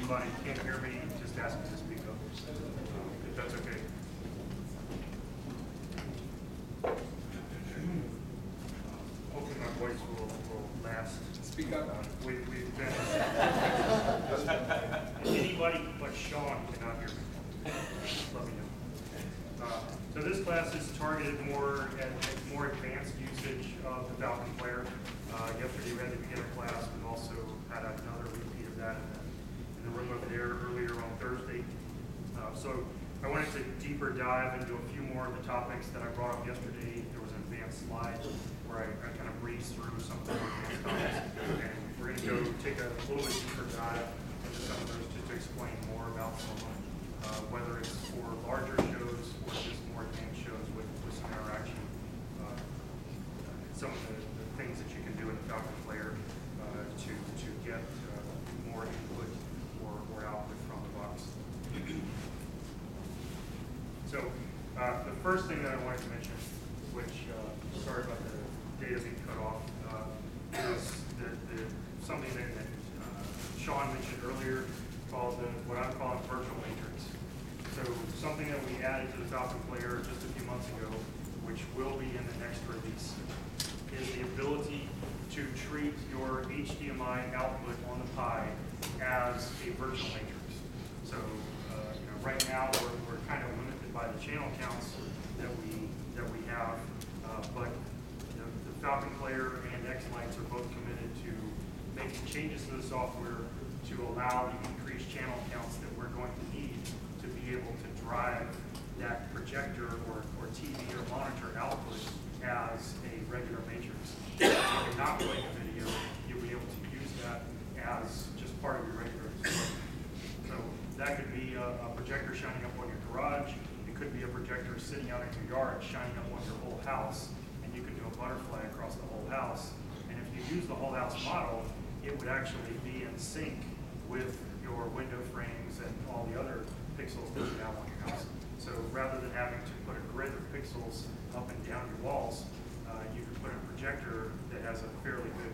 anybody can't hear me, just ask me to speak up, if that's okay. Hopefully my voice will last. Speak up. We've been anybody but Sean cannot hear me. Let me know. So this class is targeted more at more advanced usage of the Falcon Player. Yesterday we had the beginner class. We've also had another repeat of that in the room over there earlier on Thursday. So I wanted to deeper dive into a few more of the topics that I brought up yesterday. There was an advanced slide where I kind of breezed through some of the advanced topics, and we're going to go take a little bit deeper dive into some of those just to explain more about some of them, whether it's for larger shows or just more advanced shows with some interaction. Some of the things that you can do in the Falcon Player to get more input or output from the box. So the first thing that I wanted to mention, which sorry about the data being cut off, is something that Sean mentioned earlier called what I'm calling virtual matrix. So something that we added to the Falcon Player just a few months ago, which will be in the next release, is the ability to treat your HDMI output on the Pi as a virtual matrix. So right now we're kind of limited by the channel counts that we have, but the Falcon Player and X-Lights are both committed to making changes to the software to allow the increased channel counts that we're going to need to be able to drive that projector or TV or monitor output as a regular matrix. If you're not playing a video, you'll be able to use that as just part of your regular display. So that could be a projector shining up on your garage. It could be a projector sitting out in your yard shining up on your whole house, and you could do a butterfly across the whole house. And if you use the whole house model, it would actually be in sync with your window frames and all the other pixels that you have on your house. So rather than having to put a grid of pixels up and down your walls, you could put a projector that has a fairly good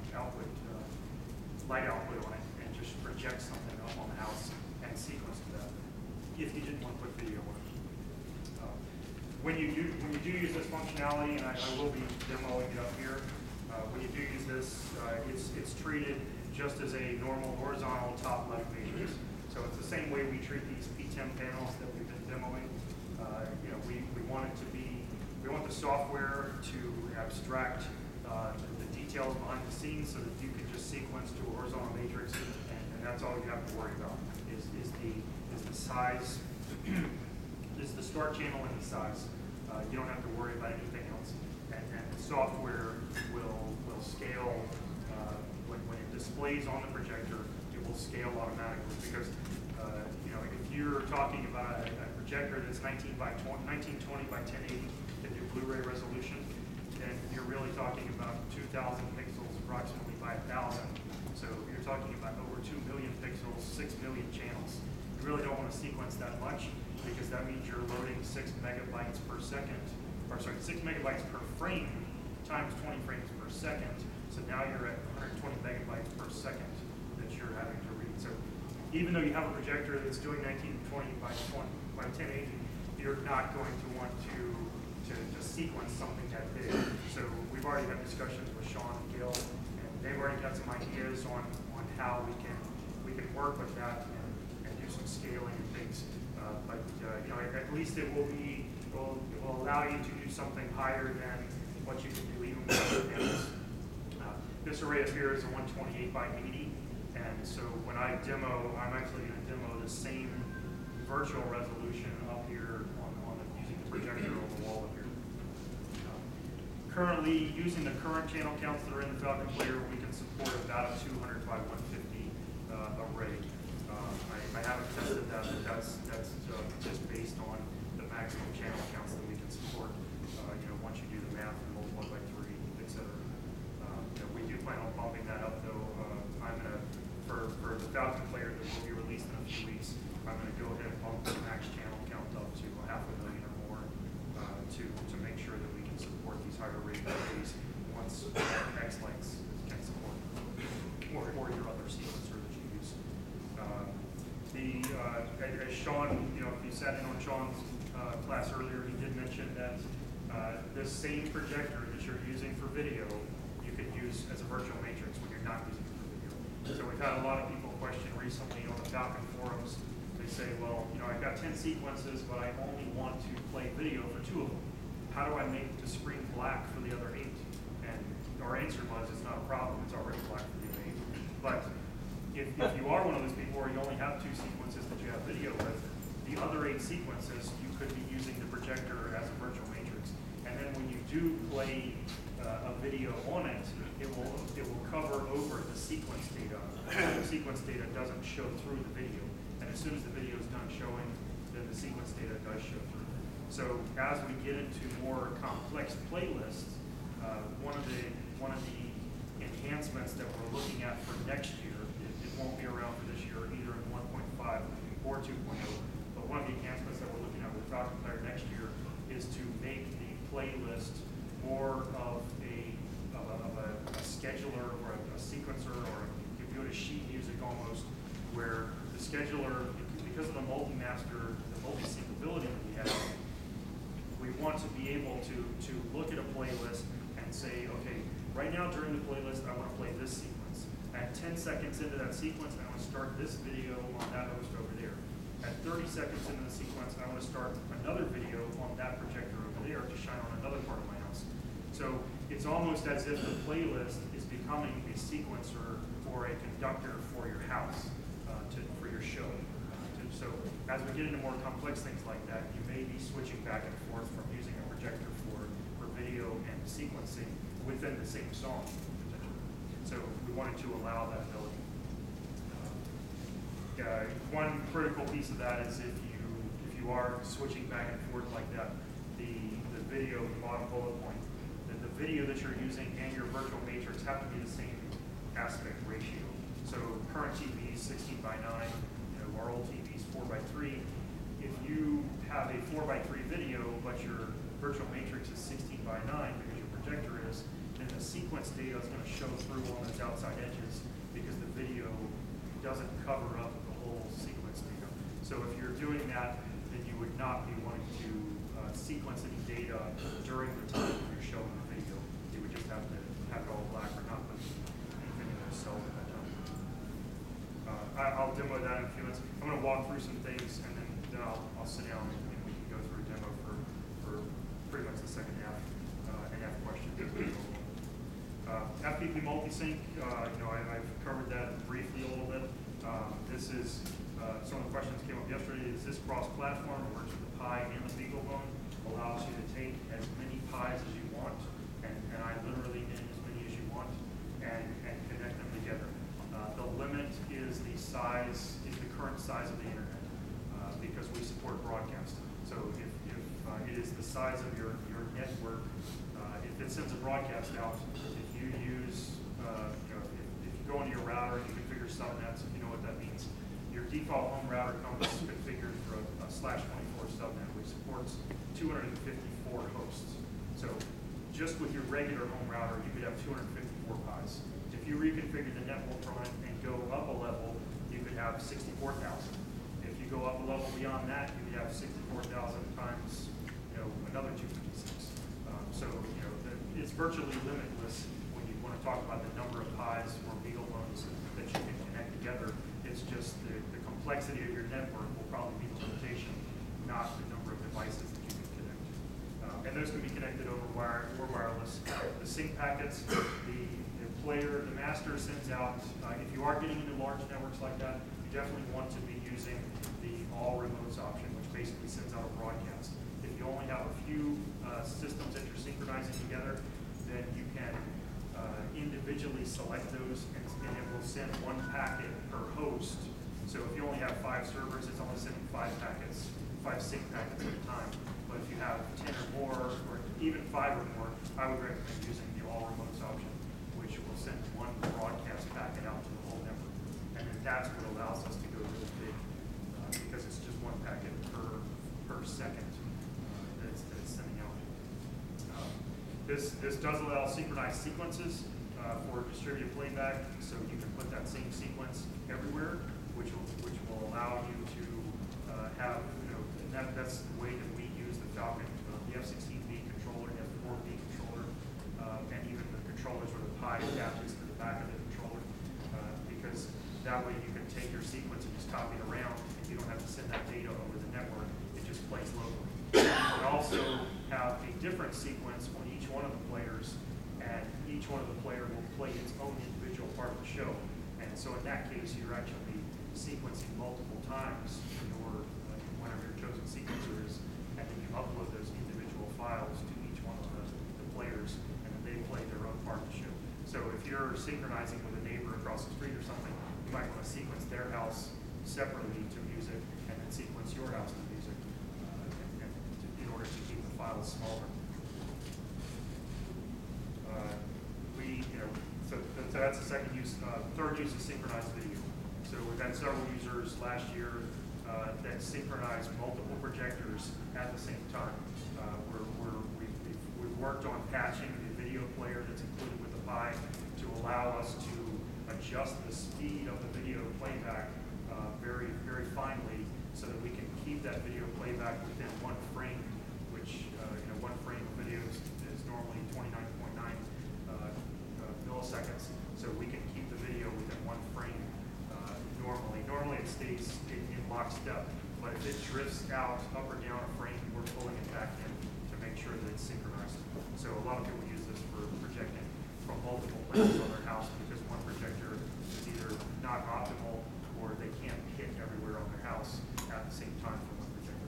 light output on it, and just project something up on the house and sequence to that, if you didn't want to put video on it. When you do use this functionality, and I will be demoing it up here, when you do use this, it's treated just as a normal horizontal top left matrix. So it's the same way we treat these P10 panels that we've been demoing. We want the software to abstract the details behind the scenes so that you can just sequence to a horizontal matrix, and that's all you have to worry about is the size, is the start channel and the size. You don't have to worry about anything else, and the software will scale when it displays on the projector. It will scale automatically because if you're talking about a projector that's 1920 by 1080 that do Blu-ray resolution, then you're really talking about 2,000 pixels approximately by 1,000. So you're talking about over 2 million pixels, 6 million channels. You really don't want to sequence that much because that means you're loading 6 megabytes per second, or sorry, 6 megabytes per frame times 20 frames per second. So now you're at 120 megabytes per second that you're having to read. So even though you have a projector that's doing 1920 by 1080, you're not going to want to sequence something that big. So we've already had discussions with Sean and Gil, and they've already got some ideas on how we can work with that and do some scaling and things. But at least it will allow you to do something higher than what you can do even with panels. This array up here is a 128 by 80, and so when I demo, I'm actually going to demo the same virtual resolution up here using the projector on the wall up here. Currently, using the current channel counts that are in the Falcon Player, we can support about a 200 by 150 array. I haven't tested that, but that's just based on the maximum channel counts that we can support. Once you do the math and multiply by 3, etc. We do plan on bumping that up, though. I'm gonna for the Falcon Player that will be released in a few weeks. I'm gonna go ahead and bump the max channel count up to 500,000 or more to make sure that we can support these higher rate arrays once X-Lights can support, or your other sequencer that you use. as Sean, you know, if you sat in on Sean's class earlier, he did mention that the same projector that you're using for video, you could use as a virtual matrix when you're not using it for video. So we've had a lot of people question recently on the Falcon forums. They say, well, you know, I've got 10 sequences, but I only want to play video for 2 of them. How do I make the screen black for the other 8? And our answer was, it's not a problem. It's already black for the other 8. But if you are one of those people where you only have 2 sequences that you have video with, the other 8 sequences, you could be using the projector as a virtual matrix. And then when you do play a video on it, it will cover over the sequence data. The sequence data doesn't show through the video. And as soon as the video is done showing, then the sequence data does show through. So as we get into more complex playlists, one of the enhancements that we're looking at for next year, it won't be around for this year either in 1.5 or 2.0, but one of the enhancements that we're looking at with Falcon Player next year is to make the playlist more of a scheduler or a sequencer, or if you go to sheet music almost, where the scheduler, because of the multi-master, the multi-sync ability that we have, we want to be able to look at a playlist and say, okay, right now during the playlist, I want to play this sequence. At 10 seconds into that sequence, I want to start this video on that host over there. At 30 seconds into the sequence, I want to start another video on that projector over there to shine on another part of my house. So it's almost as if the playlist is becoming a sequencer or a conductor for your house, for your show. So as we get into more complex things like that, you may be switching back and forth from using a projector for video and sequencing within the same song, potentially. So we wanted to allow that ability. One critical piece of that is if you are switching back and forth like that, the video, the bottom bullet point, that the video that you're using and your virtual matrix have to be the same aspect ratio. So current TV is 16:9. Our old TV is 4:3. If you have a 4:3 video, but your virtual matrix is 16:9 because your projector is, then the sequence data is going to show through on those outside edges because the video doesn't cover up the whole sequence data. So if you're doing that, then you would not be wanting to sequence any data during the time when you're showing the video. You would just have to have it all black or not put anything in the cell at that time. I'll demo that in a few minutes. I'm going to walk through some things, and then I'll sit down and we can go through a demo for pretty much the second half and have questions. FPP multisync, I've covered that briefly a little bit. This is some of the questions came up yesterday. Is this cross-platform? It works with the Pi and the BeagleBone. Allows you to take as many Pis as you want, and I literally mean as many as you want, and connect them together. The limit is the current size of the internet, because we support broadcast. So if it is the size of your network, if it sends a broadcast out, if you use, if you go into your router and you configure subnets, if you know what that means, your default home router comes configured for a /24 subnet, which supports 254 hosts. So just with your regular home router, you could have 254 Pis. If you reconfigure the network on it and go up a level, you could have 64,000. If you go up a level beyond that, you could have 64,000 times, another 256. So it's virtually limitless when you want to talk about the number of Pis or BeagleBones that you can connect together. It's just the complexity of your network will probably be the limitation, not the number of devices that you can connect. And those can be connected over wire or wireless. The sync packets, the player, the master sends out, if you are getting into large networks like that, you definitely want to be using the all remotes option, which basically sends out a broadcast. If you only have a few systems that you're synchronizing together, then you can individually select those, and it will send one packet per host. So if you only have 5 servers, it's only sending 5 sync packets at a time. But if you have 10 or more, or even 5 or more, I would recommend using the all remotes option, which will send one broadcast packet out to the whole network. And then that's what allows us to go really big, because it's just one packet per second that it's sending out. This does allow synchronized sequences for distributed playback, so you can put that same sequence everywhere, which will allow you to you can take your sequence and just copy it around. You don't have to send that data over the network. It just plays locally. You can also have a different sequence on each one of the players, and each one of the player will play its own individual part of the show. And so in that case, you're actually sequencing multiple times your one of your chosen sequencers, and then you upload those individual files to each one of the players, and then they play their own part of the show. So if you're synchronizing with a neighbor across the street or something, you might want to sequence their house separately to music, and then sequence your house to music in order to keep the files smaller. So that's the second use. Third use is synchronized video. So we've had several users last year that synchronized multiple projectors at the same time. We've worked on patching the video player that's included with the Pi to allow us to adjust the speed of the video playback very, very finely, so that we can keep that video playback within one frame, which one frame of video is normally 29.9 milliseconds. So we can keep the video within one frame normally. Normally it stays in lockstep, but if it drifts out up or down a frame, we're pulling it back in to make sure that it's synchronized. So a lot of people use this for projecting from multiple places on their house, because one projector is either not optimal or they can't hit everywhere on their house at the same time from one projector.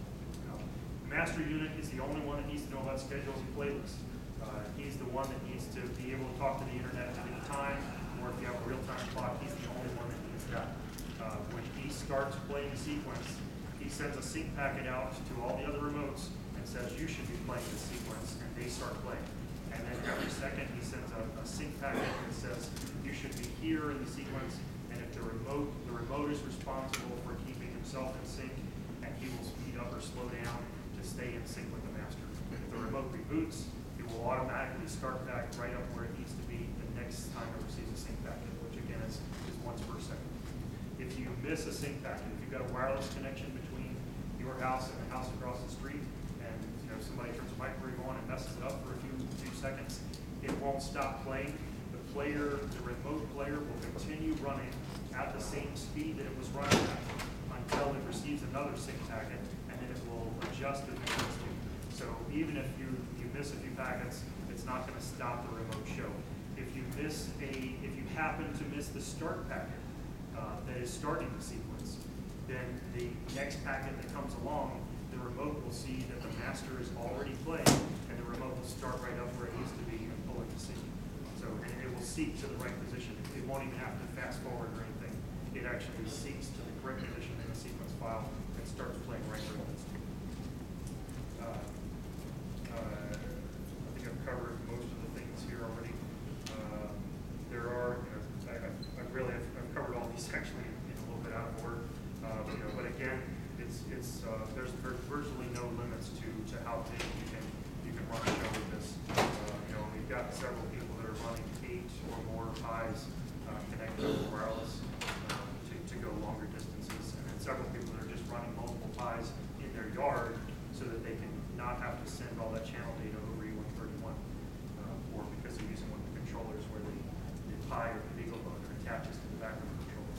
The master unit is the only one that needs to know about schedules and playlists. He's the one that needs to be able to talk to the internet at any time, or if you have a real-time clock, he's the only one that needs that. When he starts playing a sequence, he sends a sync packet out to all the other remotes and says, you should be playing this sequence, and they start playing. And then every second he sends a sync packet that says, you should be here in the sequence, and if the remote is responsible for keeping himself in sync, and he will speed up or slow down to stay in sync with the master. If the remote reboots, it will automatically start back right up where it needs to be the next time it receives a sync packet, which again is once per second. If you miss a sync packet, if you've got a wireless connection between your house and the house across the street, and somebody turns a microwave on and messes it up for a few seconds, it won't stop playing. The remote player will continue running at the same speed that it was running at until it receives another sync packet, and then it will adjust as it needs to. So even if you miss a few packets, it's not going to stop the remote show. If you happen to miss the start packet that is starting the sequence, then the next packet that comes along, the remote will see that the master is already playing, and the remote will start right up where it needs to be and pull it to sync. So, and it will seek to the right position. It won't even have to fast forward or anything. It actually seeks to the correct position in the sequence file and starts playing right where it needs to. I think I've covered most of the things here already. There are, I've covered all these actually in a little bit out of order. But again, there's virtually no limits to how big you can run a show with this. We've got several people that are running 8 or more Pis connected over wireless to go longer distances, and then several people that are just running multiple Pis in their yard so that they can not have to send all that channel data over E131, or because they're using one of the controllers where the Pi or the BeagleBone attaches to the back of the controller.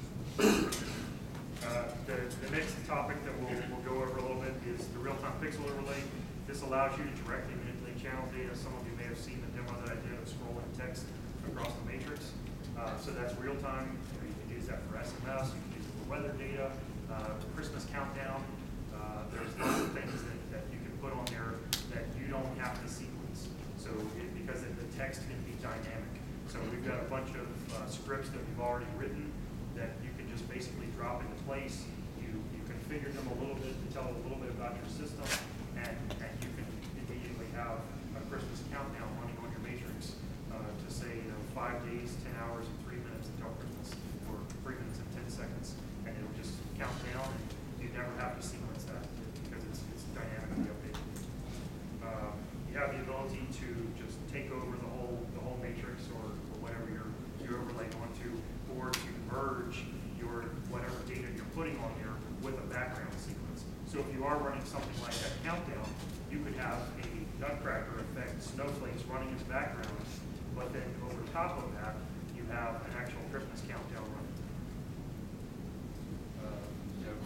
The next topic that we'll go over a little bit is the real-time pixel overlay. This allows you to directly manipulate channel data. Some of you may have seen the demo that I did of scrolling text across the matrix. So that's real-time. You can use that for SMS. You can use it for weather data, Christmas countdown. There's lots of things that you can put on there that you don't have to sequence. So because the text can be dynamic. So we've got a bunch of scripts that we've already written that you can just basically drop into place. You configure them a little bit to tell a little bit about your system, and you can immediately have a Christmas countdown running on your matrix to say 5 days, 10 hours, and 3 minutes until Christmas, or 3 minutes and 10 seconds, and it'll just count down, and you never have to sequence that because it's dynamically updated. You have the ability to just take over the whole matrix or whatever you're overlaying onto, or to merge whatever data you're putting on there with a background sequence. So if you are running something like that countdown, you could have a nutcracker effect, snowflakes running in the background, but then over top of that, you have an actual Christmas countdown running.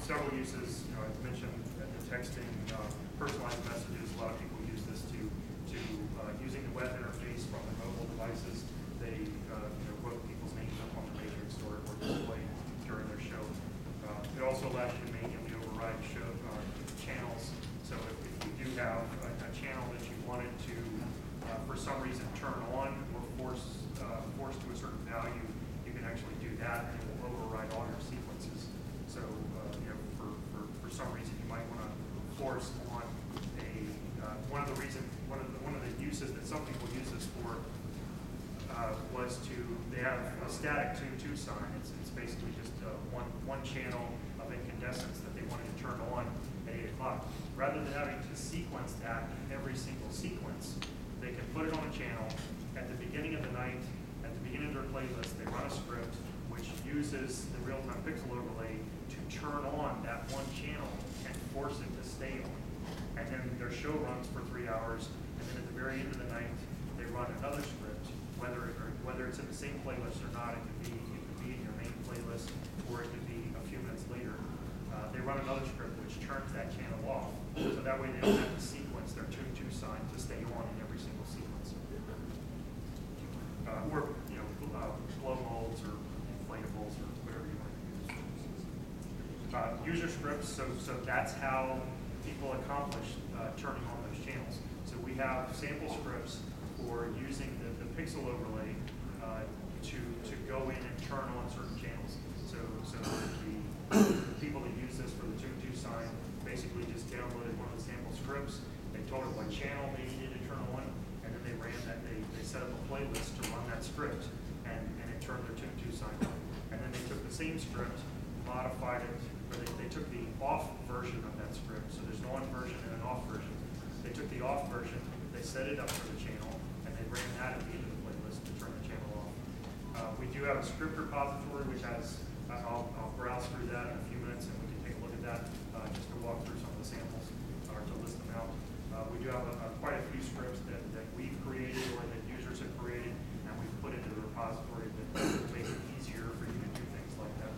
several uses. You know, I've mentioned the texting, personalized messages. A lot of people use this to using the web interface from their mobile devices. They wrote people's names up on the matrix or display during their show. It also allows you to manually override show channels. So if you do have a channel that you wanted to, for some reason, turn on or force to a certain value, you can actually do that, and it will override all your sequences. So for some reason, you might want to force on a one of the uses that some people use this for was they have a static tune to sign. It's basically just one channel of incandescence that they wanted to turn on at 8 o'clock. Rather than having to sequence that in every single sequence, they can put it on a channel at the beginning of the night, at the beginning of their playlist. They run a script which uses the real-time pixel overlay to turn on that one channel and force it to stay on. And then their show runs for 3 hours, and then at the very end of the night, they run another script, whether it's in the same playlist or not. It could be in your main playlist, or it could be a few minutes later. They run another script which turns that channel off, so that way they don't have to sequence their tune to sign to stay on in every single sequence. Or blow molds or inflatables or whatever you want to use. User scripts, so that's how people accomplish turning on those channels. So we have sample scripts for using the pixel overlay to go in and turn on certain channels. So the people that use this for the tune to sign basically just downloaded one of the sample scripts. They told it what channel they needed to turn on, and then they ran that. They set up a playlist to run that script, and it turned their tune to sign on. And then they took the same script, modified it, or they took the off version of that script. So there's an on version and an off version. They took the off version, they set it up for the channel, and they ran that at the end of the playlist to turn the channel off. We do have a script repository which has, I'll browse through that in a few minutes, and we can take a look at that just to walk through some of the samples or to list them out. We do have quite a few scripts that we've created or that users have created, and we've put into the repository that make it easier for you to do things like that.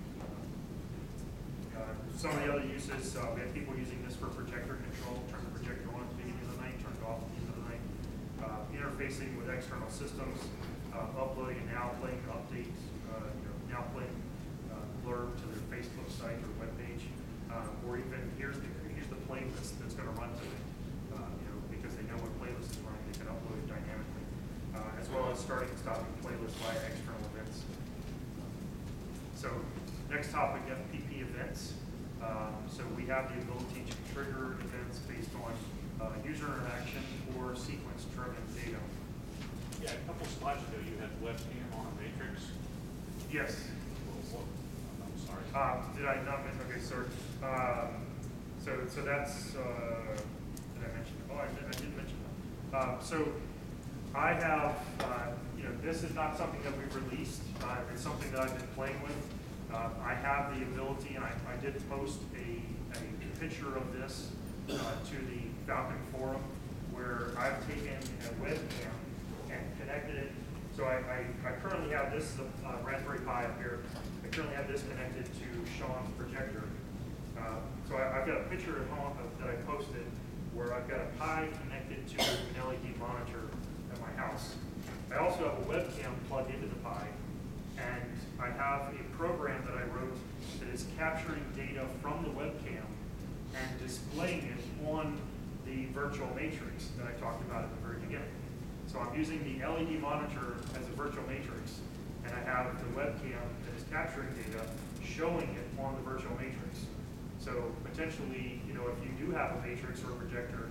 Some of the other uses, we have people using this for projector control. Turn the projector on at the beginning of the night, turn it off at the end of the night. Interfacing with external systems, uploading and now playing updates, now playing blurb to their Facebook site or webpage, or even here's the playlist that's going to run to it. Because they know what playlist is running, they can upload it dynamically, as well as starting and stopping playlists via external events. So next topic, FPP events. So we have the ability to trigger events based on user interaction or sequence-driven data. Yeah, a couple slides ago you had webcam on a matrix. Yes. I'm sorry. Did I not mention? Okay, sorry. So that's. Did I mention? Oh, I did mention that. So I have. This is not something that we've released. It's something that I've been playing with. I have the ability, and I did post a picture of this to the Falcon forum, where I've taken a webcam and connected it. So I currently have this Raspberry Pi up here. I currently have this connected to Sean's projector. So I've got a picture at home that I posted where I've got a Pi connected to an LED monitor at my house. I also have a webcam plugged into the Pi, and I have a program that I wrote that is capturing data from the webcam and displaying it on the virtual matrix that I talked about at the very beginning. So I'm using the LED monitor as a virtual matrix, and I have the webcam that is capturing data, showing it on the virtual matrix. So potentially, if you do have a matrix or a projector,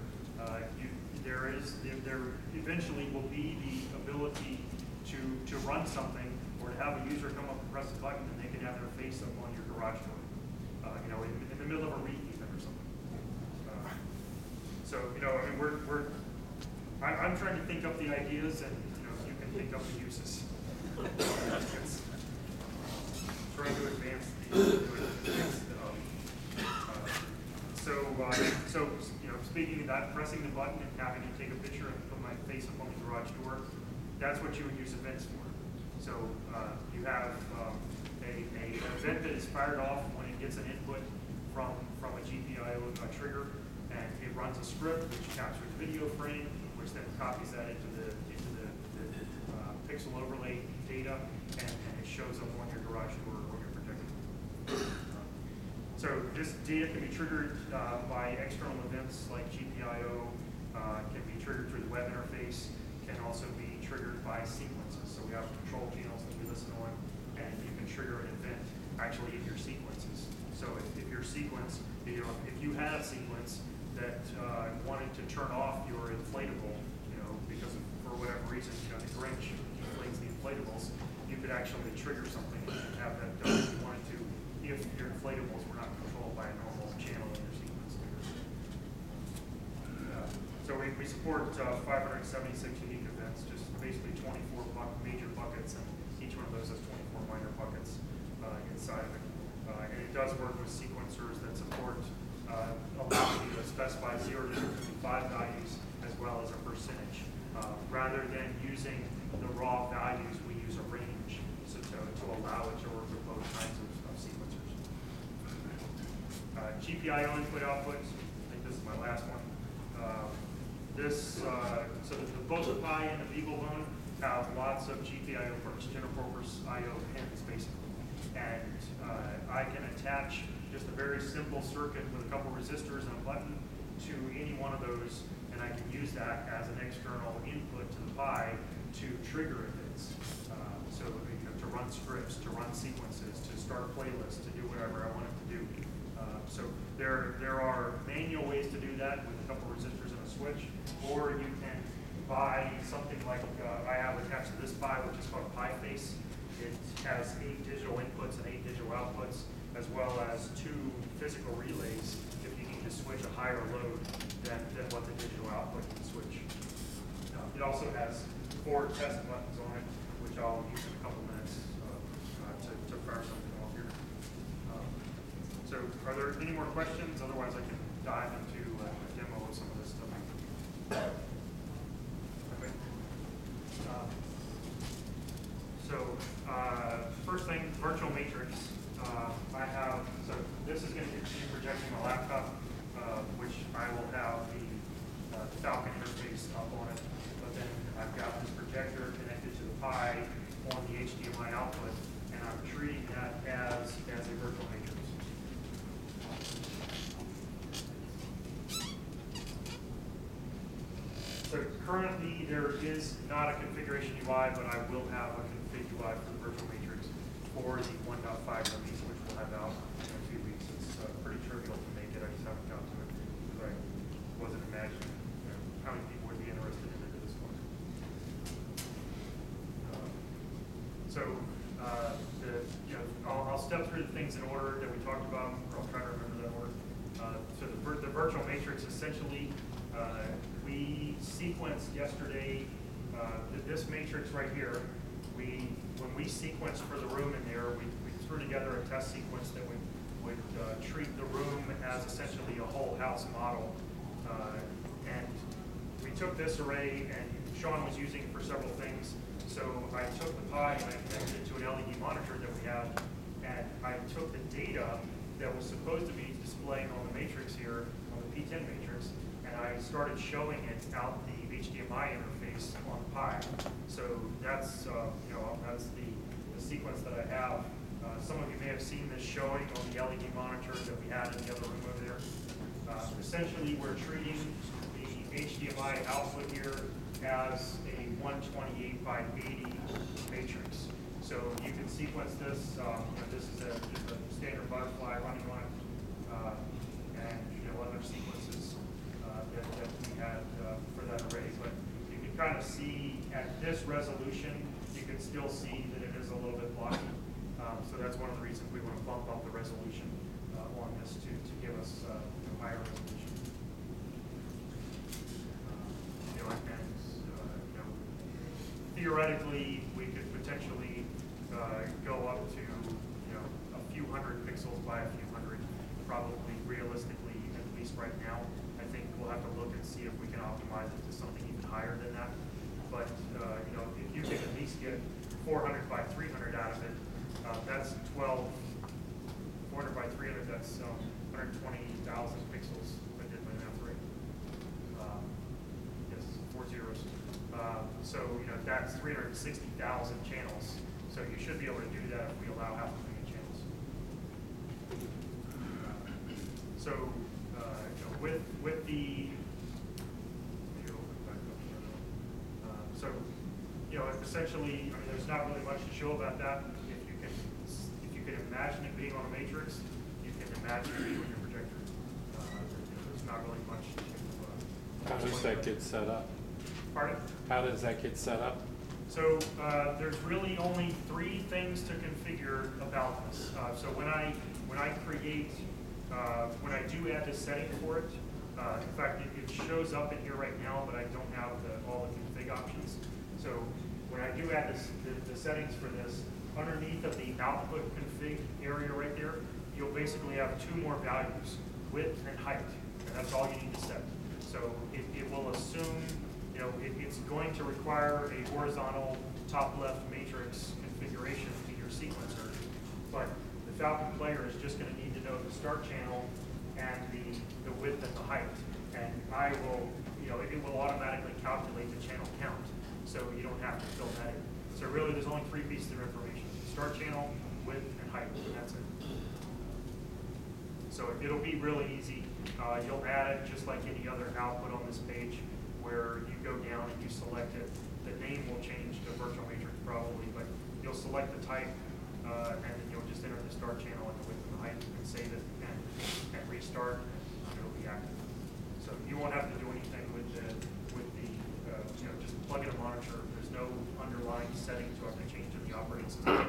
there eventually will be the ability to run something, or to have a user come up and press a button and they can have their face up on your garage door, in the middle of a read even or something. I'm trying to think up the ideas, and you can think up the uses. Trying to advance speaking of that, pressing the button and having to take a picture and put my face up on the garage door, that's what you would use events for. So you have an event that is fired off when it gets an input from a GPIO trigger, and it runs a script which captures video frame, which then copies that into the pixel overlay data, and it shows up on your garage door or your projector. So this data can be triggered by external events like GPIO, can be triggered through the web interface, can also be triggered by sequences. So we have control channels that we listen on, and you can trigger an event actually in your sequences. So if your sequence, if you had a sequence that wanted to turn off your inflatable, because for whatever reason, the Grinch inflates the inflatables, you could actually trigger something and have that done if you wanted to, if your inflatables were not controlled by a normal channel in your sequence. So we support 576 unique events, just basically 24 major buckets, and each one of those has 24 minor buckets inside of it. And it does work with sequencers that support allowing you to specify 0 to 55 values as well as a percentage. Rather than using the raw values, we use a range to allow it to work with both kinds of sequencers. GPIO input-output, I think this is my last one. So both the Pi and the BeagleBone have lots of GPIO ports, general purpose I/O pins, basically. And I can attach just a very simple circuit with a couple resistors and a button to any one of those, and I can use that as an external input to the Pi to trigger events. So to run scripts, to run sequences, to start playlists, to do whatever I want it to do. So there are manual ways to do that with a couple resistors and a switch, or you can buy something like I have attached to this Pi, which is called Pi Face. It has 8 digital inputs and 8 digital outputs, as well as 2 physical relays if you need to switch a higher load than what the digital output can switch. It also has 4 test buttons on it, which I'll use in a couple minutes to fire something off here. So are there any more questions? Otherwise I can dive into a demo of some of this stuff. Okay. First thing, virtual matrix. So this is going to continue projecting my laptop, which I will have the Falcon interface up on it. But then I've got this projector connected to the Pi on the HDMI output, and I'm treating that as a virtual matrix. So currently there is not a configuration UI, but I will have a config UI for the virtual matrix for the 1.5 release, which we'll have out in a few weeks. It's pretty trivial to make it. I just haven't got to it because I wasn't imagining how many people would be interested in it at this point. I'll step through the things in order that we talked about, or I'll try to remember that order. So the virtual matrix, essentially, we sequenced yesterday this matrix right here. When we sequenced for the room in there, we threw together a test sequence that would treat the room as essentially a whole house model. And we took this array, and Sean was using it for several things. So I took the Pi and I connected it to an LED monitor that we had, and I took the data that was supposed to be displaying on the matrix here, on the P10 matrix, and I started showing it out the HDMI interface on the Pi. So that's that's the sequence that I have. Some of you may have seen this showing on the LED monitor that we had in the other room over there. Essentially, we're treating the HDMI output here as a 128 by 80 matrix. So you can sequence this. This is just a standard butterfly running on it, and other sequences that we had for that array. But you can kind of see at this resolution, you can still see that it is a little bit blocky. So that's one of the reasons we want to bump up the resolution on this to give us higher resolution. Theoretically, we could potentially go up to a few hundred pixels by a few hundred. Probably, realistically, at least right now, I think we'll have to look and see if we can optimize it to something even higher than that. But if you can at least get 400 by 300 out of it, that's 400 by 300. That's 120,000 pixels, if I did my math right. Yes, 4 zeros. So, you know, that's 360,000 channels. So you should be able to do that if we allow half a million channels. So, you know, with the, so, you know, essentially, I mean, there's not really much to show about that. If you can imagine it being on a matrix, you can imagine it being on your projector. There's not really much to. How does that get set up? Pardon? How does that get set up? So there's really only 3 things to configure about this. So when I create, when I do add the setting for it, in fact, it shows up in here right now, but I don't have all the config options. So when I do add the settings for this, underneath of the output config area right there, you'll basically have 2 more values, width and height, and that's all you need to set. So it will assume, you know, it's going to require a horizontal top left matrix configuration to your sequencer, but the Falcon Player is just going to need to know the start channel and the width and the height, and I will, you know, it will automatically calculate the channel count, so you don't have to fill that in. So really, there's only 3 pieces of information: start channel, width, and height, and that's it. So it'll be really easy. You'll add it just like any other output on this page, where you go down and you select it. The name will change to virtual matrix probably, but you'll select the type, and then you'll just enter the start channel and the width and the height, and save it, and restart, and it'll be active. So you won't have to do anything with the you know, just plug in a monitor. There's no underlying setting to have to change in the operating system.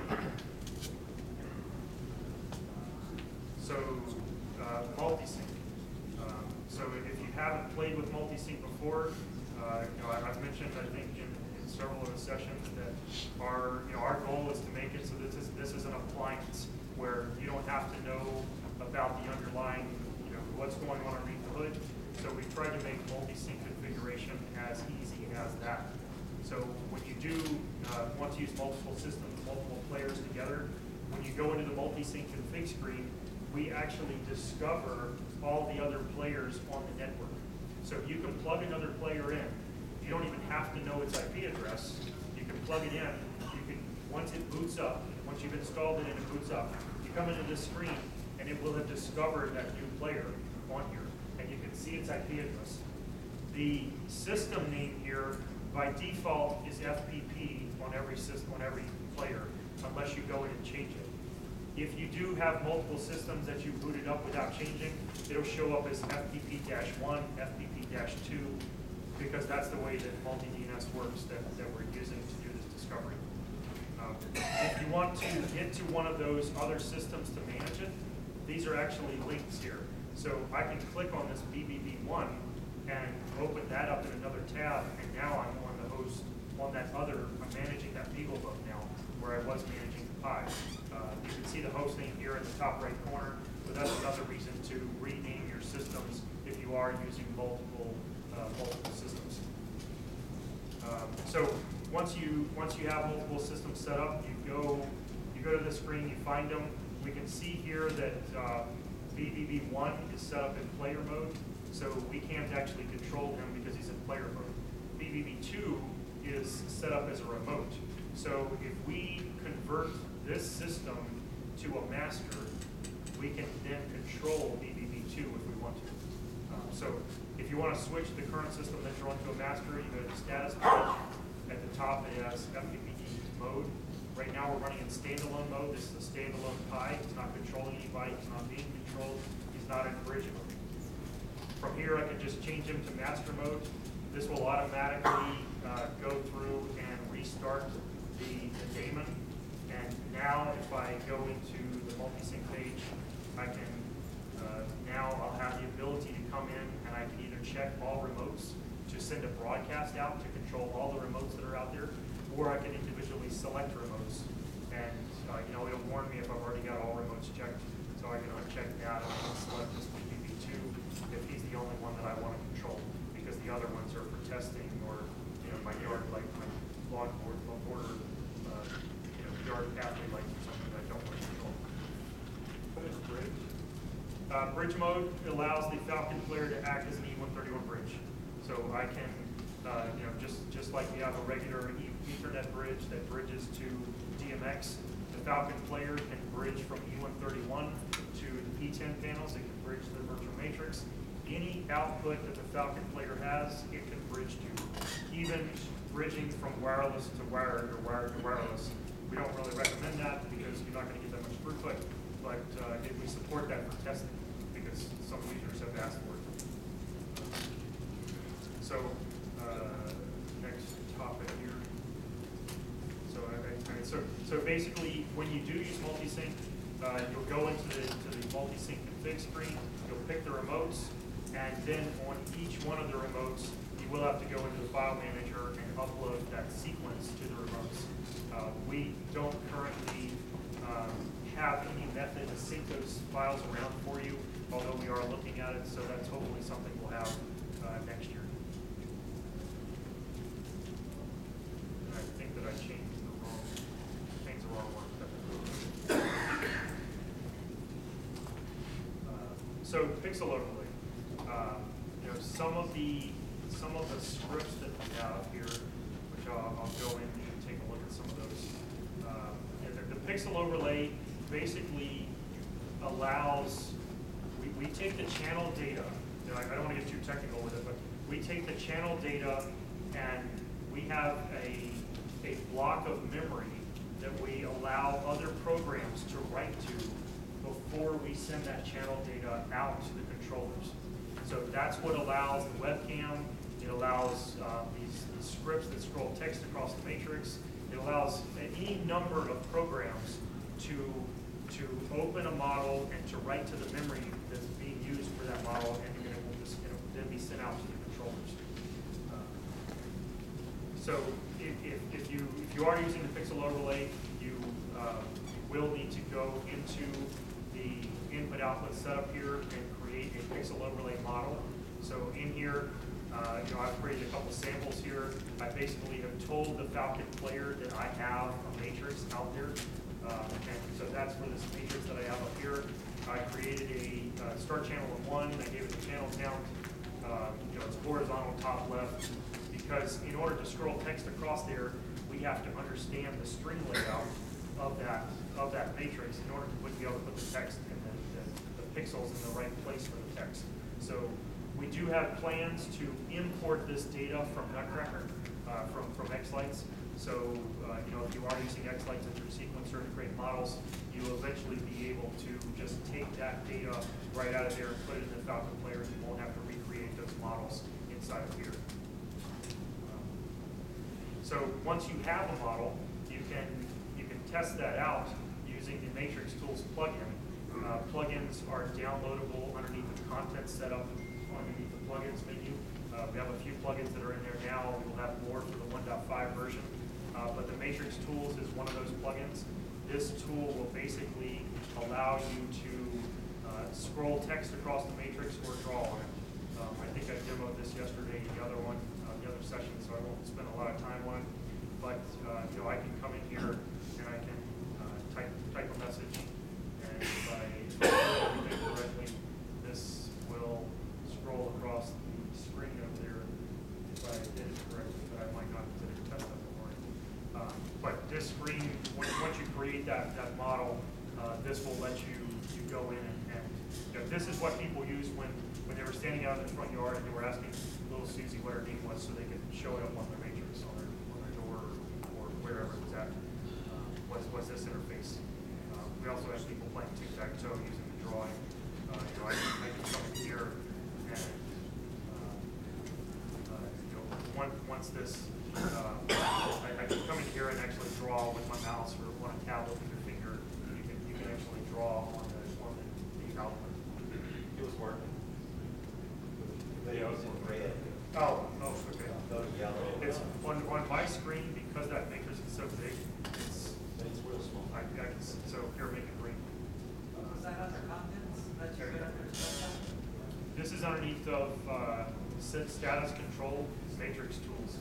So multi-sync. So if you haven't played with multi-sync before, you know, I've mentioned, I think, in several of the sessions that our goal is to make it so this is an appliance where you don't have to know about the underlying, you know, what's going on underneath the hood. So we try to make multi-sync configuration as easy as that. So when you do want to use multiple systems, multiple players together, when you go into the multi-sync config screen, we actually discover all the other players on the network. So you can plug another player in. You don't even have to know its IP address. You can plug it in. You can, once it boots up, once you've installed it and it boots up, you come into this screen and it will have discovered that new player on here, and you can see its IP address. The system name here by default is FPP on every system, on every player, unless you go in and change it. If you do have multiple systems that you booted up without changing, it'll show up as FPP-1, FPP-2, because that's the way that multi-DNS works that we're using to do this discovery. If you want to get to one of those other systems to manage it, these are actually links here. So I can click on this BBB1 and open that up in another tab, and now I'm on the host on that other, I'm managing that BeagleBook now, where I was managing the Pi. You can see the host name here in the top right corner, but that's another reason to rename your systems if you are using multiple systems. So once you have multiple systems set up, you go to the screen, you find them. We can see here that BBB1 is set up in player mode, so we can't actually control him because he's in player mode. BBB2 is set up as a remote. So if we convert this system to a master, we can then control BBB2 if we want to. So if you want to switch the current system that you're on to a master, you go to the status page. At the top it has FPP mode. Right now we're running in standalone mode. This is a standalone Pi. It's not controlling anybody. It's not being controlled. He's not in bridge mode. From here I can just change him to master mode. This will automatically go through and restart the daemon. And now if I go into the multi-sync page, I can, now I'll have the ability to come in and I can either check all remotes to send a broadcast out to control all the remotes that are out there, or I can individually select remotes. And you know, it'll warn me if I've already got all remotes checked, so I can uncheck that and I can select this BB2 if he's the only one that I want to control, because the other ones are for testing or, you know, my yard, like my lawn border, you know, yard pathway lights or something that I don't want to control. What is bridge? Bridge mode allows the Falcon Player to act as an E131 bridge. So I can, just like we have a regular Ethernet bridge that bridges to DMX, the Falcon Player can bridge from E131 to the P10 panels. It can bridge to the virtual matrix. Any output that the Falcon Player has, it can bridge to. Even bridging from wireless to wired or wired to wireless. We don't really recommend that because you're not going to get that much throughput, but we support that for testing because some users have asked for it. So, next topic here. So basically, when you do use multi-sync, you'll go into the multi-sync config screen, you'll pick the remotes, and then on each one of the remotes, you will have to go into the file manager and upload that sequence to the remotes. We don't currently have any method to sync those files around for you, although we are looking at it, so that's hopefully something we'll have next year. And I think that I changed the wrong one. So pixel overlay. Some of the scripts that we have here, which I'll go in and take a look at some of those. The pixel overlay basically allows, we take the channel data, I don't want to get too technical with it, but we take the channel data and we have a block of memory that we allow other programs to write to before we send that channel data out to the controllers. So that's what allows the webcam, it allows these scripts that scroll text across the matrix, it allows any number of programs to open a model and to write to the memory that's being used for that model, and it will then be sent out to the controllers. So if you are using the pixel overlay, you will need to go into the input-output setup here and create a pixel overlay model. So in here, I've created a couple samples here. I basically have told the Falcon Player that I have a matrix out there. And so that's for this matrix that I have up here. I created a start channel of 1. I gave it the channel count. It's horizontal top left. Because in order to scroll text across there, we have to understand the string layout of that matrix in order to be able to put the text and the pixels in the right place for the text. So we do have plans to import this data from Nutcracker, from Xlights. So if you are using Xlights as your sequencer to create models, you will eventually be able to just take that data right out of there and put it in the Falcon Player, and you won't have to recreate those models inside of here. So once you have a model, you can test that out using the Matrix Tools plugin. Plugins are downloadable underneath the content setup underneath the plugins menu. We have a few plugins that are in there now. We will have more for the 1.5 version. But the Matrix Tools is one of those plugins. This tool will basically allow you to scroll text across the matrix or draw on it. I think I demoed this yesterday in the other one, the other session, so I won't spend a lot of time on it. But I can come in here and I can type a message, and if I do everything correctly, this will scroll across the screen over there if I did it correctly, but I might not did it test that morning. But this screen, once you create that model, this will let you go in and this is what people used when they were standing out in the front yard and they were asking little Susie what her name was so they could show it up on their matrix on their door or wherever it was at. What's this interface? We also have people playing tic-tac-toe using the drawing. I can come in here and once this, I can come in here and actually draw with my mouse or on a tablet with your finger. You can actually draw on the output. It was working. It was in red. Oh, okay. Go to yellow. It's on my screen because that matrix is so big. It's real small. I can so here make it green. Was that other contents that you put under discussion? This is underneath of status control matrix tools.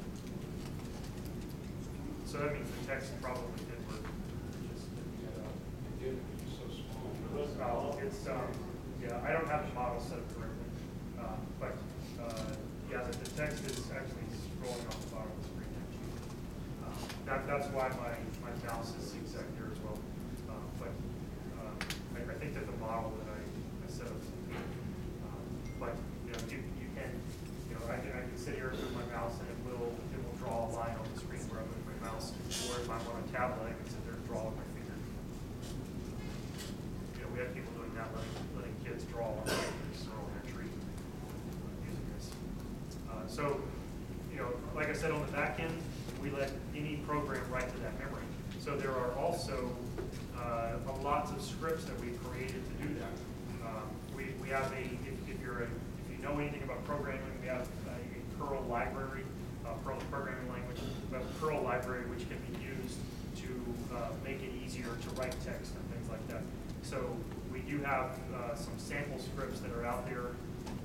So that means the text probably did work. It did, it's so small. It's yeah, I don't have the model set up correctly, but yeah, the text is actually scrolling off the bottom of the screen. That's why my mouse is zigzag here as well. But I think that the model that I set up, but you can, I can sit here with my mouse and it will draw a line on the screen where I'm moving my mouse. Or if I'm on a tablet, I can sit there and draw with my finger. We have people doing that, letting kids draw on papers or on a tree using this. So, like I said, on the back end, we let any program write to that memory. So there are also lots of scripts that we've created to do that. We have if you know anything about programming, we have a Perl library, Perl programming language, we have a Perl library which can be used to make it easier to write text and things like that. So we do have some sample scripts that are out there.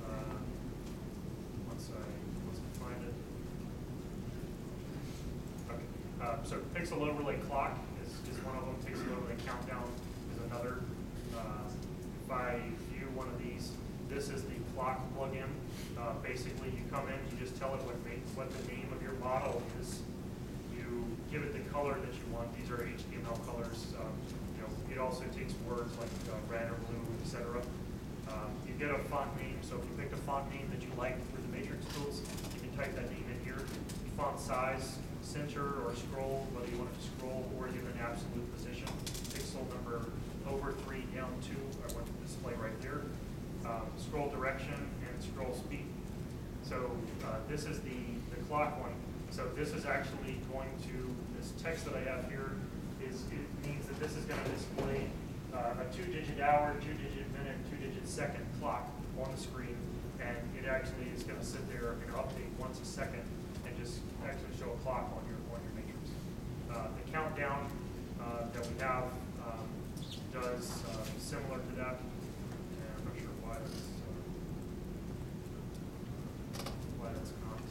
Once I find it. Okay. So pixel overlay clock is one of them. Pixel overlay countdown is another. If I view one of these, this is the clock plugin. Basically, you come in, you just tell it what the name of your model is. You give it the color that you want. These are HTML colors. It also takes words like red or blue, etc. You get a font name. So if you picked a font name that you like through the matrix tools, you can type that name in here. Font size, center or scroll, whether you want it to scroll or give an absolute position. Pixel number over 3, down 2, I want to display right there. Scroll direction and scroll speed. So this is the clock one. So this is actually going to, this text that I have here, it means that this is going to display a 2-digit hour, 2-digit minute, 2-digit second clock on the screen, and it actually is going to sit there and update once a second and just actually show a clock on your matrix. The countdown that we have does similar to that. And I'm not sure why that's not.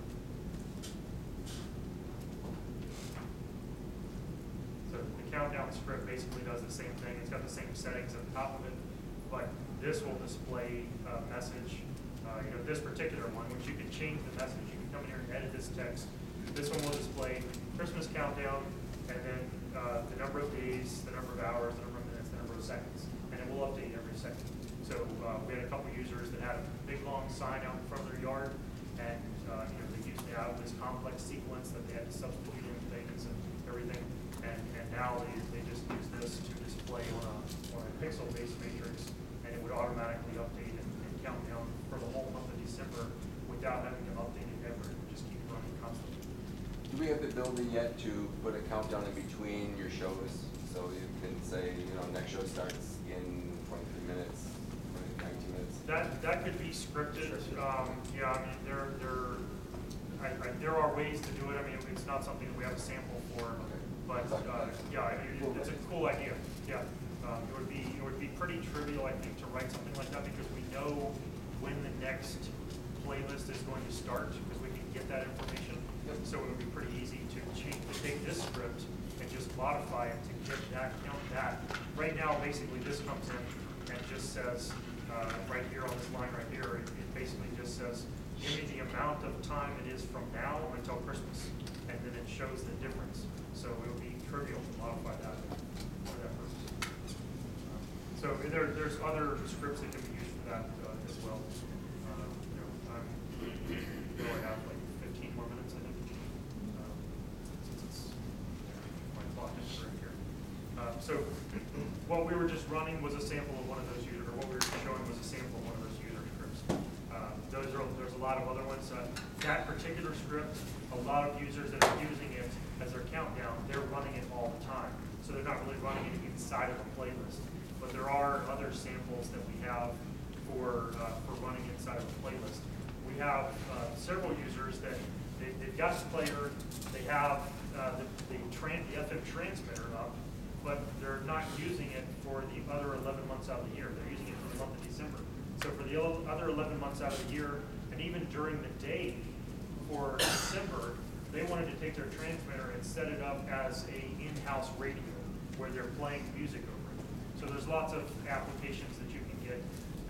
So the countdown script basically does the same thing. It's got the same settings at the top of it, but this will display a message. This particular one, which you can change the message. You can come in here and edit this text. This one will display Christmas countdown, and then the number of days, the number of hours, the number of minutes, the number of seconds, and it will update every second. So we had a couple users that had a big long sign out in front of their yard, and they used to have this complex sequence that they had to substitute in things and everything, and now they just use this to display on a pixel-based matrix, and it would automatically update and count down for the whole month of December without having to update it ever. It would just keep running constantly. Do we have the ability yet to put a countdown in between your shows? So you can say, next show starts in 23 minutes, 19 minutes? That could be scripted. Yeah, I mean, there are ways to do it. I mean, it's not something that we have a sample for, but yeah, it's a cool idea. Yeah, it would be pretty trivial, I think, to write something like that because we know when the next playlist is going to start because we can get that information. So it would be pretty easy to take this script and just modify it to get that, count that. Right now, basically, this comes in and just says, right here on this line right here, it basically just says, give me the amount of time it is from now until Christmas. And then it shows the difference. So it would be trivial to modify that for that purpose. So there's other scripts that can be used for that as well. I have like 15 more minutes, I think. Since it's my clock is right here. So what we were just running was a sample of one of those users, or what we were showing was a sample of one of those user scripts. There's a lot of other ones. That particular script, a lot of users that are using it as their countdown, they're running it all the time. So they're not really running it inside of a playlist. But there are other samples that we have for running inside of a playlist. We have several users that they've got the player, they have the FM transmitter up, but they're not using it for the other 11 months out of the year. They're using it for the month of December. So for the other 11 months out of the year, and even during the day for December, they wanted to take their transmitter and set it up as a in-house radio where they're playing music over it. So there's lots of applications that you can get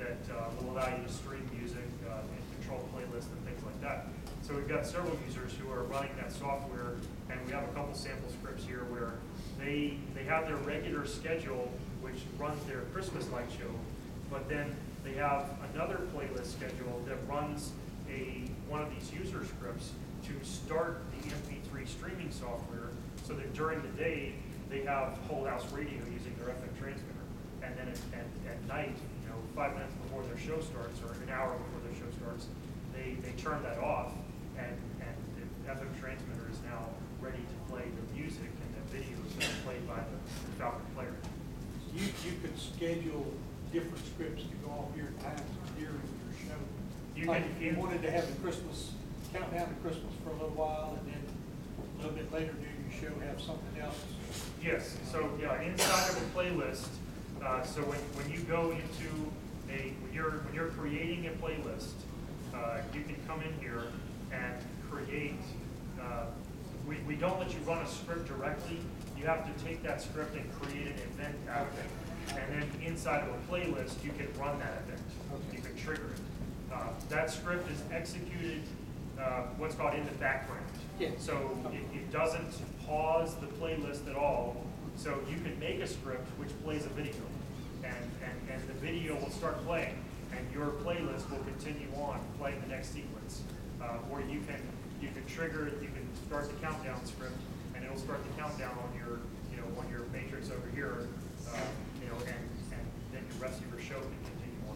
that will allow you to stream music and control playlists and things like that. So we've got several users who are running that software, and we have a couple sample scripts here where they have their regular schedule, which runs their Christmas light show, but then they have another playlist schedule that runs one of these user scripts to start the MP3 streaming software, so that during the day they have whole house radio using their FM transmitter, and then at night, 5 minutes before their show starts or an hour before their show starts, they turn that off, and the FM transmitter is now ready to play the music, and the video is being played by the Falcon Player. You could schedule different scripts to go off your times during your show. Like if you wanted to have the Christmas, countdown to Christmas for a little while, and then a little bit later during your show have something else. Yes, so yeah, inside of a playlist, so when you go into when you're creating a playlist, you can come in here and create, we don't let you run a script directly. You have to take that script and create an event out of it. And then inside of a playlist, you can run that event. You can trigger it. That script is executed what's called in the background. Yeah. So it doesn't pause the playlist at all. So you can make a script which plays a video, and the video will start playing, and your playlist will continue on playing the next sequence. Or you can trigger it. You can start the countdown script, and it'll start the countdown on your matrix over here, and then the rest of your show can continue on.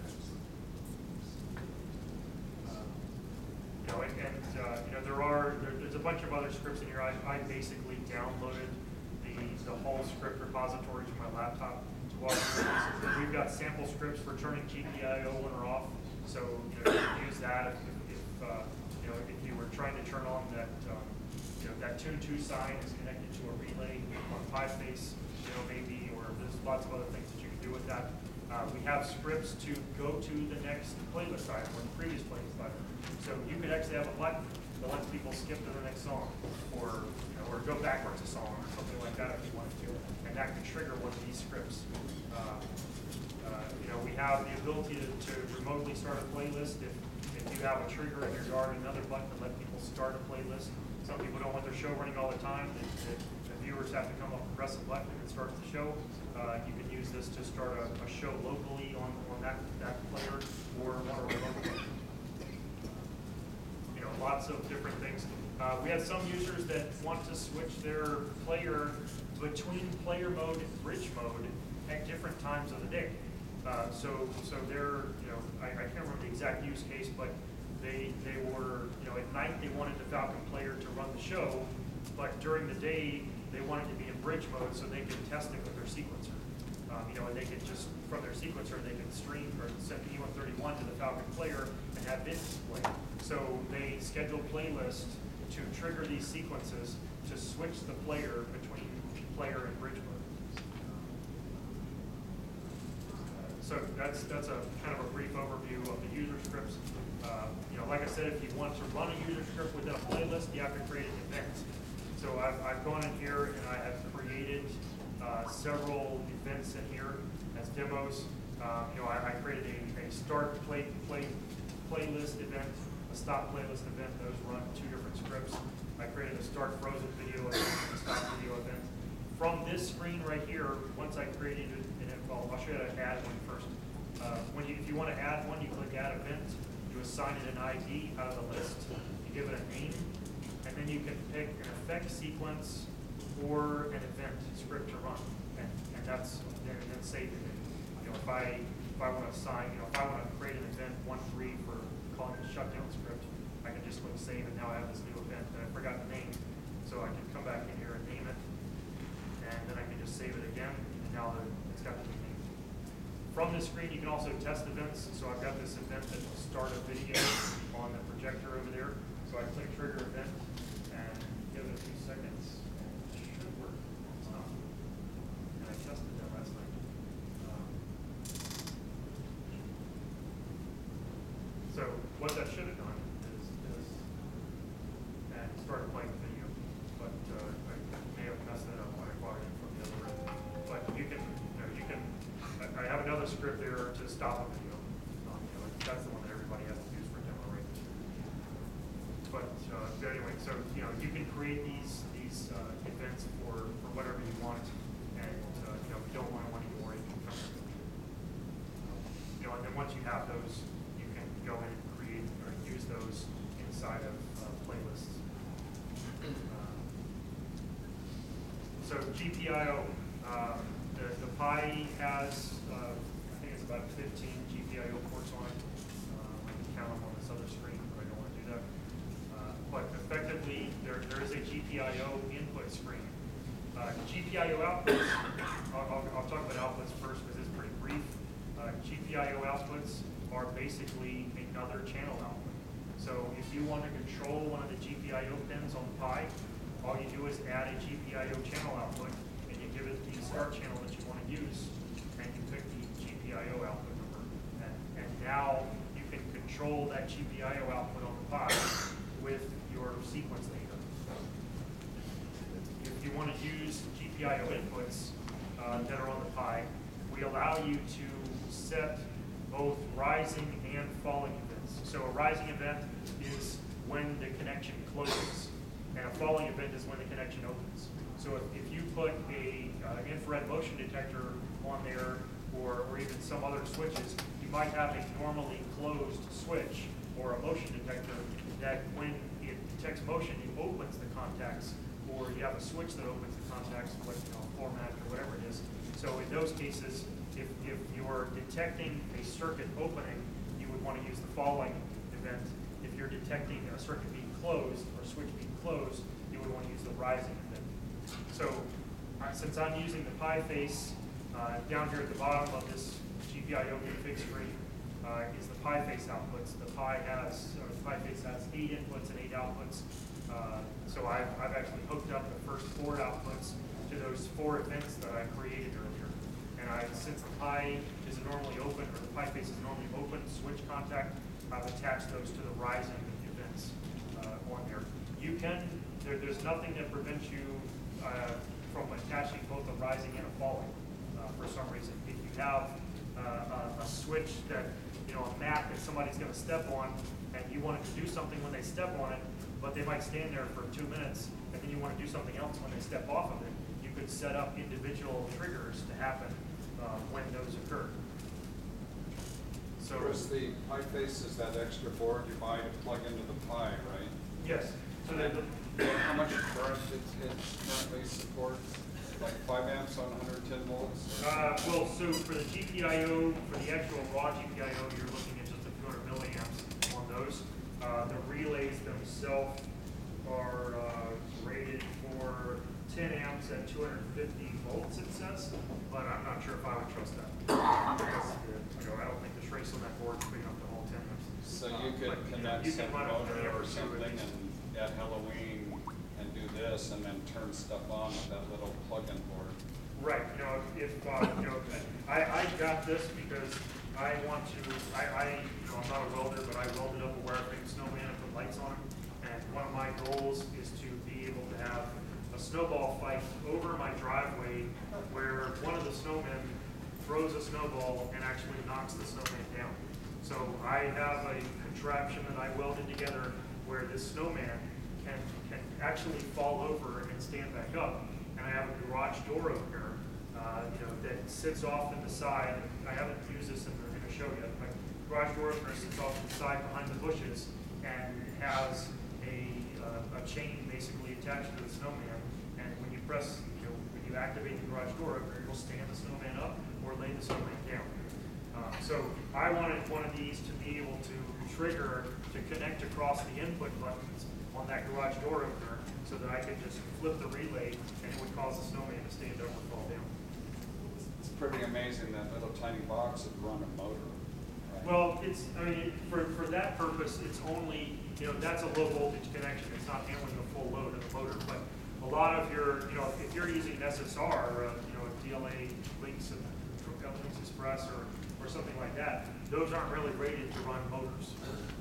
There's a bunch of other scripts in here. I basically downloaded the whole script repository to my laptop to walk through this. We've got sample scripts for turning GPIO on or off, so you can use that if you were trying to turn on that that tune-to sign is connected to a relay on PieFace, maybe, or there's lots of other things that you can do with that. We have scripts to go to the next playlist item or the previous playlist item. So you could actually have a button that lets people skip to the next song, or go backwards a song or something like that if you wanted to, and that could trigger one of these scripts. We have the ability to remotely start a playlist if you have a trigger in your yard, another button to let people start a playlist. Some people don't want their show running all the time. The viewers have to come up and press a button and it starts the show. You can use this to start a show locally on that player or one of our local players. Lots of different things. We have some users that want to switch their player between player mode and bridge mode at different times of the day. So they're, I can't remember the exact use case, but they were, at night they wanted the Falcon Player to run the show, but during the day they wanted to be in bridge mode so they could test it with their sequencer. And they could just, from their sequencer, they could stream or send E131 to the Falcon Player and have bits play. So they scheduled playlists to trigger these sequences to switch the player between player and bridge mode. So that's a kind of a brief overview of the user scripts. Like I said, if you want to run a user script within a playlist, you have to create an event. So I've gone in here and I have created several events in here as demos. I created a start playlist event, a stop playlist event. Those run two different scripts. I created a start frozen video event and a stop video event. From this screen right here, once I created an event, well, I'll show you how to add one first. If you want to add one, you click Add Event. You assign it an ID out of the list. You give it a name, and then you can pick an effect sequence or an event script to run, and that's then save it. If I want to assign, if I want to create an event 1.3 for calling it a shutdown script, I can just click Save, and now I have this new event that I forgot the name, so I can come back in here and name it, and then I can just save it again, and now it's got the new name. From this screen, you can also test events. So I've got this event that will start a video on the projector over there. So I click Trigger Event and give it a few seconds. And it should work. It's not. And I tested that last night. So what that should have done is and started playing the video. But I may have messed it up when I brought it in from the other end. But you can I have another script there to stop a video. That's the one that everybody has to use for demo right. But anyway, so you can create these events for whatever you want, and you don't want to more, you can come. And then once you have those, you can go in and create or use those inside of playlists. So GPIO, the Pi has, I think it's about 15 GPIO ports on it. I can count them on this other screen, but I don't want to do that. But effectively, there is a GPIO input screen. GPIO outputs, I'll talk about outputs first because it's pretty brief. GPIO outputs are basically another channel output. So if you want to control one of the GPIO pins on the Pi, all you do is add a GPIO channel output, and you give it the start channel that you want to use, and you pick the GPIO output number. And now you can control that GPIO output on the Pi with your sequence data. If you want to use GPIO inputs that are on the Pi, we allow you to set both rising and falling events. So a rising event is when the connection closes, and a falling event is when the connection opens. So if you put a infrared motion detector on there, or even some other switches, you might have a normally closed switch or a motion detector that when it detects motion, it opens the contacts, or you have a switch that opens the contacts, like format or whatever it is. So in those cases, if you're detecting a circuit opening, you would want to use the falling event. If you're detecting a circuit being closed or switch being closed, you would want to use the rising event. So since I'm using the Pi face, down here at the bottom of this GPIO config screen is the Pi face outputs. The Pi face has 8 inputs and 8 outputs. So I've actually hooked up the first 4 outputs to those 4 events that I created earlier. And since the Pi is normally open, or the Pi face is normally open switch contact, I've attached those to the rising events on there. There's nothing that prevents you from attaching both a rising and a falling for some reason. If you have a switch that, a mat that somebody's going to step on, and you want it to do something when they step on it, but they might stand there for 2 minutes, and then you want to do something else when they step off of it, you could set up individual triggers to happen when those occur. So Chris, the Pi face is that extra board you buy to plug into the Pi, right? yes. So How much current it currently supports? Like 5 amps on 110 volts? well, so for the GPIO, for the actual raw GPIO, you're looking at just a few hundred milliamps on those. The relays themselves are rated for 10 amps at 250 volts, it says, but I'm not sure if I would trust that. Because, I don't think the trace on that board is big enough to hold 10 amps. So you could connect you can some run it motor whenever or you something would. and at Halloween and do this and then turn stuff on with that little plug-in board. Right, if I got this because I want to, I'm not a welder, but I welded up a wireframe snowman and put lights on it. And one of my goals is to be able to have a snowball fight over my driveway where one of the snowmen throws a snowball and actually knocks the snowman down. So I have a contraption that I welded together where this snowman can actually fall over and stand back up. And I have a garage door opener, that sits off in the side. I haven't used this in the show yet. My garage door opener sits off to the side behind the bushes and has a chain basically attached to the snowman. And when you press, when you activate the garage door opener, it will stand the snowman up or lay the snowman down. So I wanted one of these to be able to trigger to connect across the input buttons on that garage door opener so that I could just flip the relay and it would cause the snowman to stand up or fall down. It's pretty amazing that little tiny box would run a motor. Right? Well, for that purpose, it's only, that's a low voltage connection. It's not handling the full load of the motor. But a lot of your, if you're using an SSR, or a DLA Links and Links Express or something like that, those aren't really rated to run motors.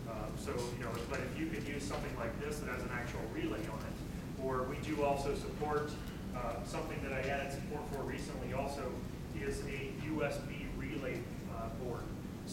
But if you could use something like this that has an actual relay on it, or we do also support something that I added support for recently also is a USB relay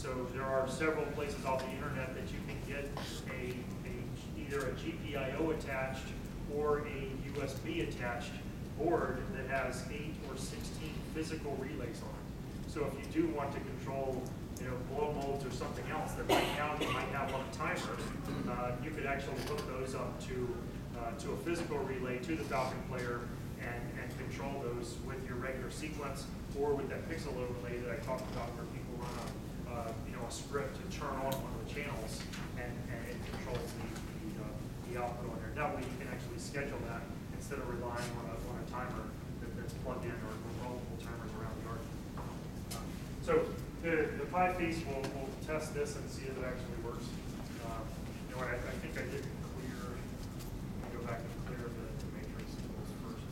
So there are several places on the internet that you can get either a GPIO attached or a USB attached board that has 8 or 16 physical relays on it. So if you do want to control, blow molds or something else that right now you might have on a timer, you could actually hook those up to a physical relay to the Falcon Player and control those with your regular sequence or with that pixel overlay that I talked about, where people run a script to turn on one of the channels and it controls the output on there. That way you can actually schedule that instead of relying on a timer that's plugged in or multiple timers around the yard. So the Pi piece, we'll test this and see if it actually works. You know what, I think I did clear, let me go back and clear the matrix tools first.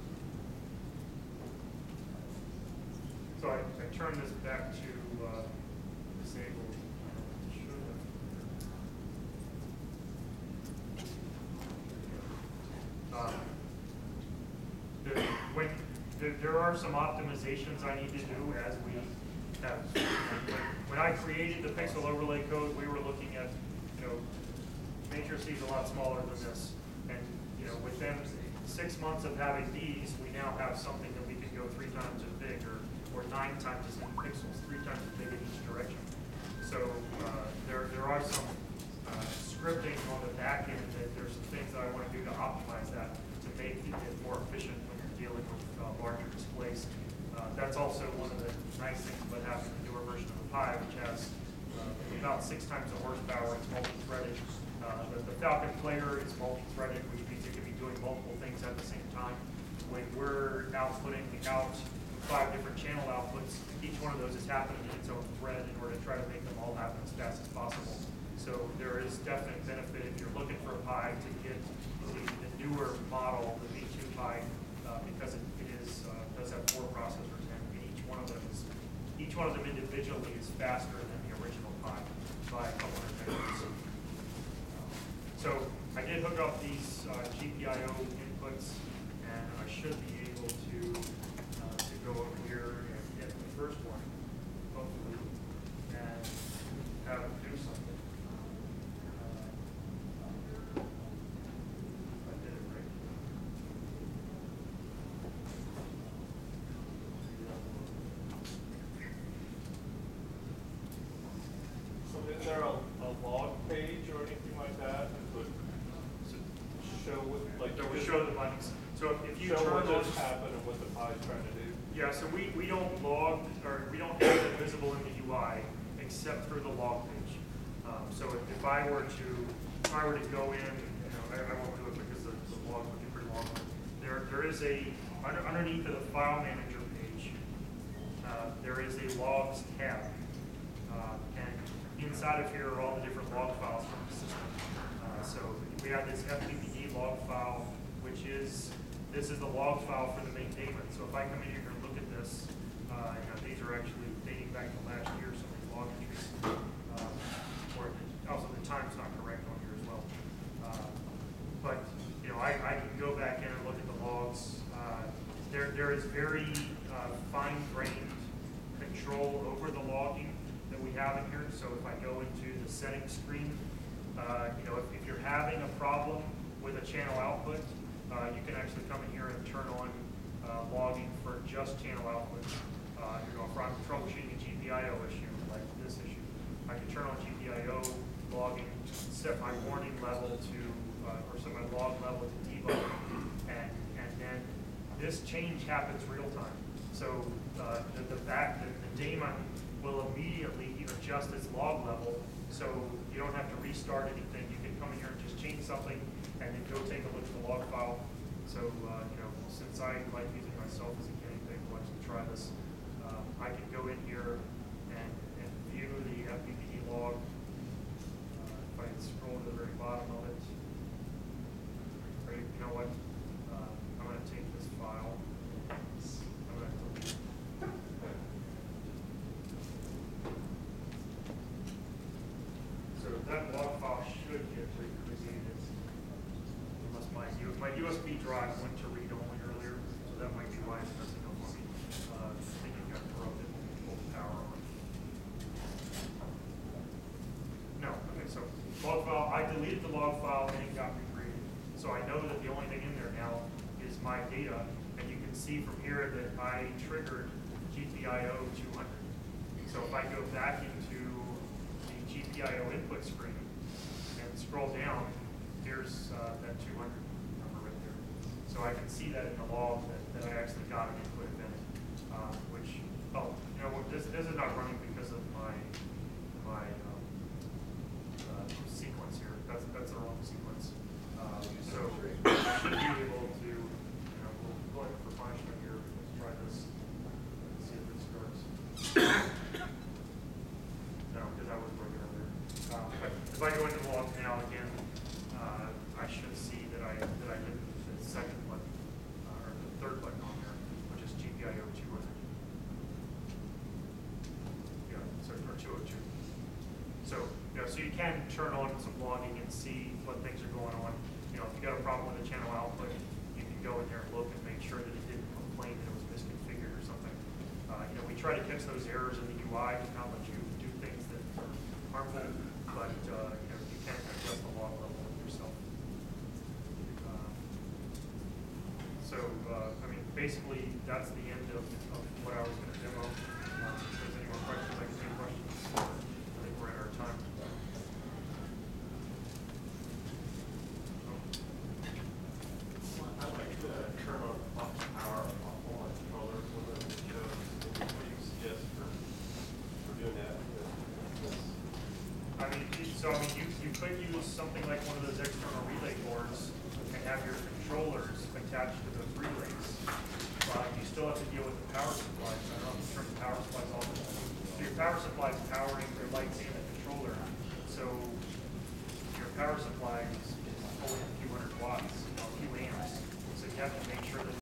So I turned this back to disabled. There are some optimizations I need to do as we have. When I created the pixel overlay code, we were looking at, matrices a lot smaller than this. And, within 6 months of having these, we now have something that we can go 3 times as big or 9 times as many pixels, 3 times as big in each direction. So there are some scripting on the back end that there's some things that I want to do to optimize that to make it more efficient when you're dealing with larger displays. That's also one of the nice things about having the newer version of the Pi, which has about 6 times the horsepower. It's multi-threaded. The Falcon Player is multi-threaded, which means it can be doing multiple things at the same time. When we're outputting out 5 different channel outputs, each one of those is happening in its own thread in order to try to make them all happen as fast as possible. So there is definite benefit if you're looking for a Pi to get the newer model, the V2 Pi, because it does have 4 processors, and each one of them individually is faster than the original Pi by a couple hundred megahertz. So I did hook up these GPIO inputs, and I should be able to go over here and get the first one, hopefully, and have it do something. I did it right. So is there a log page or anything like that would show what, like, So we show the buttons. So if you show turn what those, just happened and what the Pi's trying to do? yeah, so we don't log, or we don't have it visible in the UI except through the log page. So if I were to go in, I won't do it because the log would be pretty long. There is underneath of the file manager page, there is a logs tab. And inside of here are all the different log files from the system. So we have this FPPD log file, which is, this is the log file for the maintainment. So if I come in here and look at this, these are actually dating back to last year, some of these log entries. Or also the time's not correct on here as well. But I can go back in and look at the logs. There is very fine-grained control over the logging that we have in here. So if I go into the settings screen, if you're having a problem with a channel output, you can actually come in here and turn on logging for just channel outputs. If I'm troubleshooting a GPIO issue like this issue, I can turn on GPIO logging, set my warning level to, or set my log level to debug, and then this change happens real time. So the daemon will immediately adjust its log level, so you don't have to restart anything. You can come in here and just change something, and then go take a look at the log file. So since I like using myself as a guinea pig, let's try this. I can go in here and view the FPPD log. If I scroll to the very bottom of it, or you know what? I'm going to take this file. I'm going to delete. So that log file should get recreated unless my USB drive went to read-only earlier, so that might be why it's messing up on me. I think it got corrupted when we pulled the power on. data, and you can see from here that I triggered GPIO 200. So if I go back into the GPIO input screen and scroll down, here's that 200 number right there. So I can see that in the log that I actually got an input event, which, oh, you know what, this is not running because of my sequence here. That's the wrong sequence. So I should be able to, you know, we'll go ahead for punishment here. Let's try this. Let's see if it starts. No, because I was working on there. But if I go into the log now again, I should see that I hit the second button, or the third button on there, which is GPIO 200. Yeah, so, or 202. So, you know, so you can turn on some logging and see what things are going on. You know, if you got a problem with the channel output, you can go in there and look and make sure that it didn't complain that it was misconfigured or something. You know, we try to catch those errors in the UI to not let you do things that are harmful, but you know, you can adjust the log level yourself. I mean, basically, that's the end of what I was going to demo. If there's any more questions, I can take questions. I think we're at our time. I'd like to turn off the power off all my controllers with the show. What do you suggest for doing that? I mean, you could use something like one of those external relay boards and have your controllers attached to those relays. You still have to deal with the power supplies. I don't know if you turn the power supplies off. So your power supply is powering your lights and the controller. So your power supply is only a few hundred watts, a few amps. So you have to make sure that